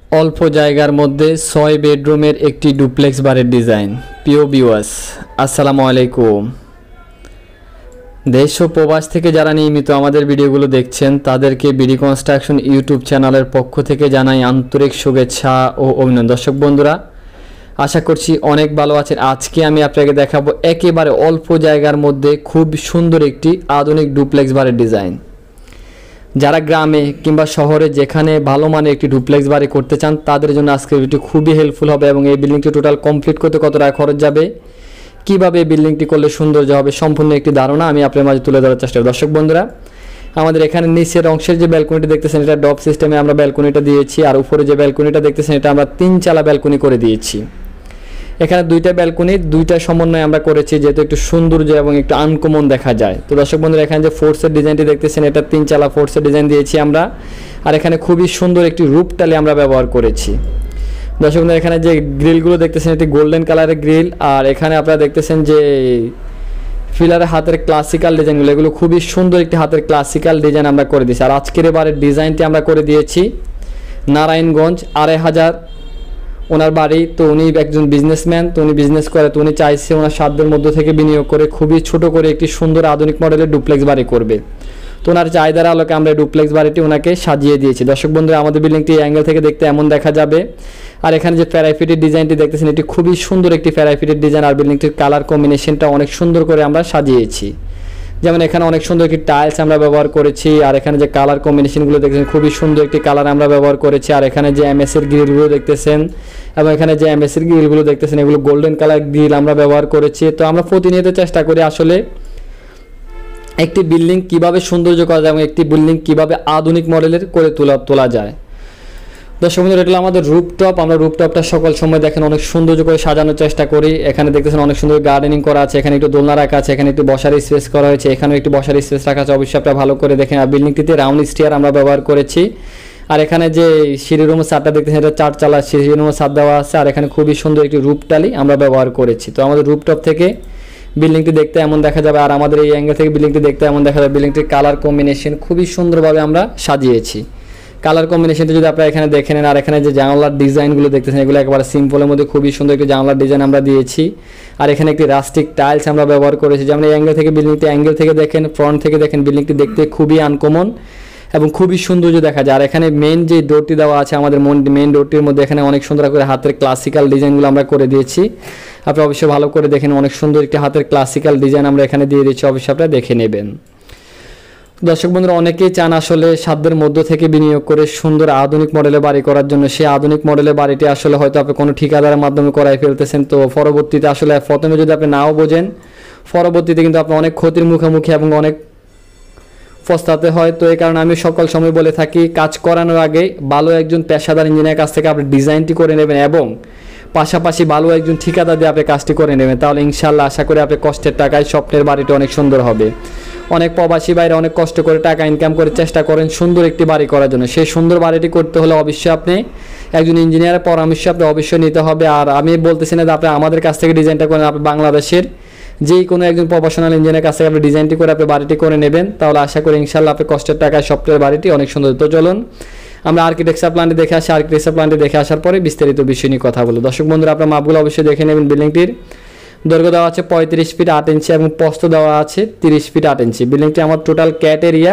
অল্প জায়গার মধ্যে 6 বেডরুমের একটি ডুপ্লেক্স বাড়ির ডিজাইন। প্রিয় ভিউয়ার্স, আসসালামু আলাইকুম। দেশ ও প্রবাস থেকে যারা নিয়মিত আমাদের ভিডিওগুলো দেখছেন তাদেরকে বিডি কনস্ট্রাকশন ইউটিউব চ্যানেলের পক্ষ থেকে জানাই আন্তরিক শুভেচ্ছা ও অভিনন্দন। দর্শক বন্ধুরা, আশা করছি অনেক ভালো আছেন। আজকে আমি আপনাকে দেখাবো একেবারে অল্প জায়গার মধ্যে খুব সুন্দর একটি আধুনিক ডুপ্লেক্স বাড়ির ডিজাইন। যারা গ্রামে কিংবা শহরে যেখানে ভালো মানের একটি ডুপ্লেক্স বাড়ি করতে চান তাদের জন্য আজকের ভিডিওটি খুবই হেল্পফুল হবে এবং এই বিল্ডিংটি টোটাল কমপ্লিট করতে কত টাকা খরচ যাবে, কীভাবে এই বিল্ডিংটি করলে সৌন্দর্য হবে, সম্পূর্ণ একটি ধারণা আমি আপনার মাঝে তুলে ধরার চেষ্টা করি। দর্শক বন্ধুরা, আমাদের এখানে নিচের অংশের যে ব্যালকনিটা দেখতেছেন এটা ডপ সিস্টেমে আমরা ব্যালকনিটা দিয়েছি, আর উপরে যে ব্যালকনিটা দেখতেছেন এটা আমরা 3 চালা ব্যালকনি করে দিয়েছি। এখানে 2টা ব্যালকনি 2টা সমন্বয় আমরা করেছি যেহেতু একটু সৌন্দর্য এবং একটু আনকমন দেখা যায়। তো দর্শক বন্ধুরা, এখানে যে ফোর্সের ডিজাইনটি দেখতেছেন এটা 3 চালা ফোর্সের ডিজাইন দিয়েছি আমরা, আর এখানে খুবই সুন্দর একটি রূপ টালি আমরা ব্যবহার করেছি। দর্শক বন্ধুরা, এখানে যে গ্রিলগুলো দেখতেছেন এটি গোল্ডেন কালারের গ্রিল, আর এখানে আপনারা দেখতেছেন যে ফিলারের হাতের ক্লাসিক্যাল ডিজাইনগুলো, এগুলো খুবই সুন্দর একটি হাতের ক্লাসিক্যাল ডিজাইন আমরা করে দিয়েছি। আর আজকের এবারের ডিজাইনটি আমরা করে দিয়েছি নারায়ণগঞ্জ 2500 ওনার বাড়ি। তো উনি একজন বিজনেসম্যান, তো উনি বিজনেস করে, তো উনি চাইছে ওনার সাধ্যের মধ্য থেকে বিনিয়োগ করে খুবই ছোট করে একটি সুন্দর আধুনিক মডেলের ডুপ্লেক্স বাড়ি করবে। তো ওনার চাহিদার আলোকে আমরা ডুপ্লেক্স বাড়িটি ওনাকে সাজিয়ে দিয়েছি। দর্শক বন্ধুরা, আমাদের বিল্ডিংটি অ্যাঙ্গেল থেকে দেখতে এমন দেখা যাবে। আর এখানে যে প্যারাফিটের ডিজাইনটি দেখতেছেন এটি খুবই সুন্দর একটি প্যারাফিটের ডিজাইন, আর বিল্ডিংটির কালার কম্বিনেশনটা অনেক সুন্দর করে আমরা সাজিয়েছি। যেমন এখানে অনেক সুন্দর একটি টাইলস আমরা ব্যবহার করেছি, আর এখানে যে কালার কম্বিনেশনগুলো দেখতেছেন খুবই সুন্দর একটি কালার আমরা ব্যবহার করেছি। আর এখানে যে এমএসের গ্রিলগুলো দেখতেছেন এবং এখানে যে এমএসের গ্রিলগুলো দেখতেছেন এগুলো গোল্ডেন কালার গ্রিল আমরা ব্যবহার করেছি। তো আমরা প্রতিনিয়ত চেষ্টা করি আসলে একটি বিল্ডিং কিভাবে সৌন্দর্য করা যায় এবং একটি বিল্ডিং কিভাবে আধুনিক মডেলের করে তোলা যায়। দর্শক বন্ধুরা, এটা আমাদের রুপটপ। আমরা রুপটপটা সকল সময় দেখেন অনেক সৌন্দর্য করে সাজানোর চেষ্টা করি। এখানে দেখতেছেন অনেক সুন্দর গার্ডেনিং করা আছে, এখানে একটু দোলনা রাখা আছে, এখানে একটু বসার স্পেস করা হয়েছে, এখানেও একটু বসার স্পেস রাখা আছে। অবশ্যই আপনারা ভালো করে দেখেন। আর বিল্ডিংটিতে রাউন্ড স্টিয়ার আমরা ব্যবহার করেছি। আর এখানে যে সিঁড়ি রুমের ছাদটা দেখতেছেন এটা 4 চালা সিঁড়ি রুমের ছাদ দেওয়া আছে, আর এখানে খুবই সুন্দর একটি রূপটালি আমরা ব্যবহার করেছি। তো আমাদের রুপটপ থেকে বিল্ডিংটি দেখতে এমন দেখা যাবে, আর আমাদের এই অ্যাঙ্গেল থেকে বিল্ডিংটি দেখতে এমন দেখা যাবে। বিল্ডিংটির কালার কম্বিনেশন খুবই সুন্দরভাবে আমরা সাজিয়েছি। কালার কম্বিনেশনটা যদি আপনারা এখানে দেখে নেন, আর এখানে যে জানালার ডিজাইনগুলো দেখতেছেন এগুলো একেবারে সিম্পলের মধ্যে খুবই সুন্দর একটি জানালার ডিজাইন আমরা দিয়েছি। আর এখানে একটি রাস্টিক টাইলস আমরা ব্যবহার করেছি। যেমন এই অ্যাঙ্গেল থেকে বিল্ডিংটি অ্যাঙ্গেল থেকে দেখেন, ফ্রন্ট থেকে দেখেন, বিল্ডিংটি দেখতে খুবই আনকমন এবং খুবই সৌন্দর্য দেখা যায়। আর এখানে মেন যে ডোরটি দেওয়া আছে আমাদের মেন ডোরটির মধ্যে এখানে অনেক সুন্দর করে হাতের ক্লাসিক্যাল ডিজাইনগুলো আমরা করে দিয়েছি। আপনারা অবশ্যই ভালো করে দেখেন, অনেক সুন্দর একটি হাতের ক্লাসিক্যাল ডিজাইন আমরা এখানে দিয়ে দিচ্ছি, অবশ্যই আপনারা দেখে নেবেন। দর্শক বন্ধুরা, অনেকেই চান আসলে সাধ্যের মধ্য থেকে বিনিয়োগ করে সুন্দর আধুনিক মডেলের বাড়ি করার জন্য। সেই আধুনিক মডেলের বাড়িটি আসলে হয়তো আপনি কোনো ঠিকাদারের মাধ্যমে করাই ফেলতেছেন, তো পরবর্তীতে আসলে প্রথমে যদি আপনি নাও বোঝেন পরবর্তীতে কিন্তু আপনি অনেক ক্ষতির মুখোমুখি এবং অনেক পস্তাতে হয়। তো এই কারণে আমি সকল সময় বলে থাকি কাজ করানোর আগে ভালো একজন পেশাদার ইঞ্জিনিয়ার কাছ থেকে আপনি ডিজাইনটি করে নেবেন এবং পাশাপাশি ভালো একজন ঠিকাদার দিয়ে আপনি কাজটি করে নেবেন। তাহলে ইনশাল্লাহ আশা করি আপনি কষ্টের টাকায় স্বপ্নের বাড়িটি অনেক সুন্দর হবে। অনেক প্রবাসী বাইরে অনেক কষ্ট করে টাকা ইনকাম করে চেষ্টা করেন সুন্দর একটি বাড়ি করার জন্য। সেই সুন্দর বাড়িটি করতে হলে অবশ্যই আপনি একজন ইঞ্জিনিয়ারের পরামর্শ আপনি অবশ্যই নিতে হবে। আর আমি বলতেছি না যে আপনি আমাদের কাছ থেকে ডিজাইনটা করেন, আপনি বাংলাদেশের যেই কোনো একজন প্রফেশনাল ইঞ্জিনিয়ারের কাছ থেকে আপনি ডিজাইনটি করে আপনি বাড়িটি করে নেবেন। তাহলে আশা করি ইনশাল্লাহ আপনি কষ্টের টাকায় স্বপ্নের বাড়িটি অনেক সুন্দর। তো চলুন আমরা আর্কিটেকচার প্ল্যানটি দেখে আসি। আর্কিটেকচার প্ল্যানটি দেখে আসার পরে বিস্তারিত বিষয় নিয়ে কথা বলবো। দর্শক বন্ধুরা, আপনার মাপগুলো অবশ্যই দেখে নেবেন। বিল্ডিংটির দৈর্ঘ্য দেওয়া আছে 35 ফিট 8 ইঞ্চি এবং প্রস্থ দেওয়া আছে 30 ফিট 8 ইঞ্চি। বিল্ডিংটি আমার টোটাল ক্যাট এরিয়া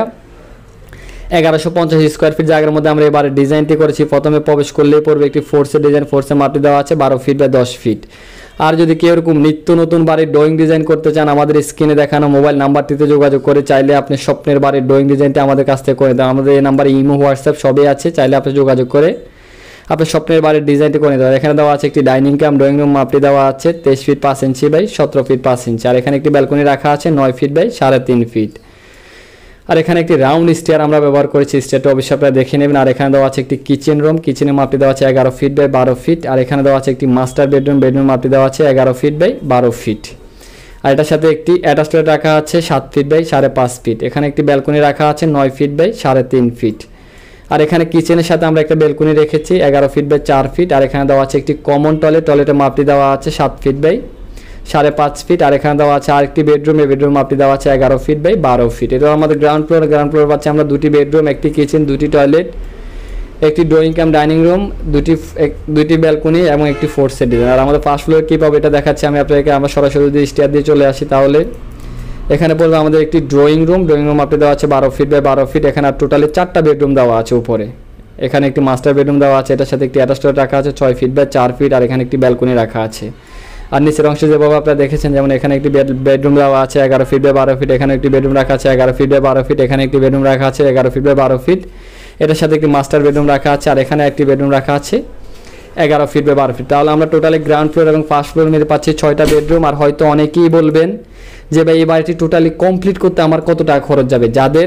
1150 স্কোয়ার ফিট জায়গার মধ্যে আমরা এবারে ডিজাইনটি করেছি। প্রথমে প্রবেশ করলেই পড়বে একটি ফোর্সের ডিজাইন, ফোর্সের মাপটি দেওয়া আছে 12 ফিট বাই 10 ফিট। আর যদি কেউ এরকম নিত্য নতুন বাড়ির ড্রয়িং ডিজাইন করতে চান আমাদের স্ক্রিনে দেখানো মোবাইল নাম্বারটিতে যোগাযোগ করে চাইলে আপনি স্বপ্নের বাড়ির ড্রয়িং ডিজাইনটি আমাদের কাছ থেকে করে দেন। আমাদের এই নাম্বারে ইমো হোয়াটসঅ্যাপ সবই আছে, চাইলে আপনি যোগাযোগ করে আপনার স্বপ্নের বাড়ির ডিজাইনটি করে নিতে পারেন। এখানে দেওয়া আছে একটি ডাইনিং কাম ড্রয়িং রুম, মাপটি দেওয়া আছে 23 feet 5 inch by 17 feet 5 inch. আর এখানে একটি ব্যালকনি রাখা আছে 9 ফিট বাই 3.5 ফিট। আর এখানে একটি রাউন্ড স্টেয়ার আমরা ব্যবহার করেছি, স্টেয়ারটা অবশ্যই আপনারা দেখে নেবেন। আর এখানে দেওয়া আছে একটি কিচেন রুম, কিচেনের মাপটি দেওয়া আছে 11 ফিট বাই 12 ফিট। আর এখানে দেওয়া আছে একটি মাস্টার বেডরুম, বেডরুম মাপটি দেওয়া আছে 11 ফিট বাই 12 ফিট। আর এটার সাথে একটি অ্যাটাচ টয়লেট রাখা আছে 7 ফিট বাই 5.5 ফিট। এখানে একটি ব্যালকনি রাখা আছে 9 ফিট বাই 3.5 ফিট। আর এখানে কিচেনের সাথে আমরা একটা ব্যালকনি রেখেছি 11 ফিট বাই 4 ফিট। আর এখানে দেওয়া আছে একটি কমন টয়লেট, টয়লেটের মাপটি দেওয়া আছে 7 ফিট বাই 5.5 ফিট। আর এখানে দেওয়া আছে আরেকটি বেডরুম, এই বেডরুম মাপটি দেওয়া আছে 11 ফিট বাই 12 ফিট। এটা আমাদের গ্রাউন্ড ফ্লোর পাচ্ছি আমরা 2টি বেডরুম, একটি কিচেন, 2টি টয়লেট, একটি ড্রয়িং কাম ডাইনিং রুম, দুটি ব্যালকনি এবং একটি 4 সেট ডিজাইন। আর আমাদের ফার্স্ট ফ্লোরে কী পাবো এটা দেখাচ্ছি আমি আপনাদেরকে। আমরা সরাসরি যদি স্টেয়ার দিয়ে চলে আসি তাহলে এখানে পড়বে আমাদের একটি ড্রয়িং রুম আপনি দেওয়া আছে 12 ফিট বাই 12 ফিট। এখানে আর টোটালি 4টা বেডরুম দেওয়া আছে উপরে। এখানে একটি মাস্টার বেডরুম দেওয়া আছে, এটার সাথে একটি অ্যাটাচ টয়লেট রাখা আছে 6 ফিট বাই 4 ফিট। আর এখানে একটি ব্যালকনি রাখা আছে। আর নিচের অংশে যেভাবে আপনারা দেখেছেন, যেমন এখানে একটি বেডরুম দেওয়া আছে 11 ফিট বাই 12 ফিট। এখানে একটি বেডরুম রাখা আছে 11 ফিট বাই 12 ফিট। এখানে একটি বেডরুম রাখা আছে 11 ফিট বাই 12 ফিট। এটার সাথে একটি মাস্টার বেডরুম রাখা আছে। আর এখানে একটি বেডরুম রাখা আছে 11 ফিট বাই 12 ফিট। তাহলে আমরা টোটালি গ্রাউন্ড ফ্লোর এবং ফার্স্ট ফ্লোর মিলে পাচ্ছি 6টা বেডরুম। আর হয়তো অনেকেই বলবেন যে ভাই এই বাড়িটি টোটালি কমপ্লিট করতে আমার কত টাকা খরচ যাবে। যাদের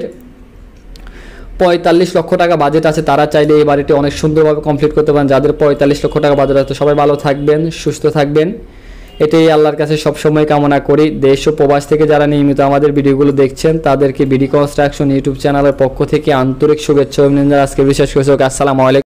45 লক্ষ টাকা বাজেট আছে তারা চাইলে এই বাড়িটি অনেক সুন্দরভাবে কমপ্লিট করতে পারেন। যাদের 45 লক্ষ টাকা বাজেট আছে সবাই ভালো থাকবেন, সুস্থ থাকবেন, এটাই আল্লাহর কাছে সবসময় কামনা করি। দেশ ও প্রবাস থেকে যারা নিয়মিত আমাদের ভিডিওগুলো দেখছেন তাদেরকে বিডি কনস্ট্রাকশন ইউটিউব চ্যানেলের পক্ষ থেকে আন্তরিক শুভেচ্ছা অভিনন্দন। আজকে বিশেষ করে আসসালামু আলাইকুম।